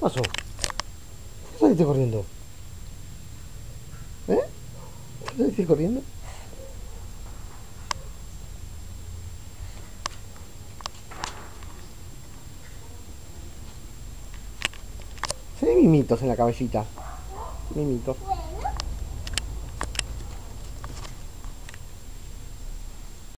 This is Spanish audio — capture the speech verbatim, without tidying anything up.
pasó? ¿Por qué saliste corriendo? ¿Eh? ¿Por qué saliste corriendo? Se ve mimitos en la cabecita. Mimitos.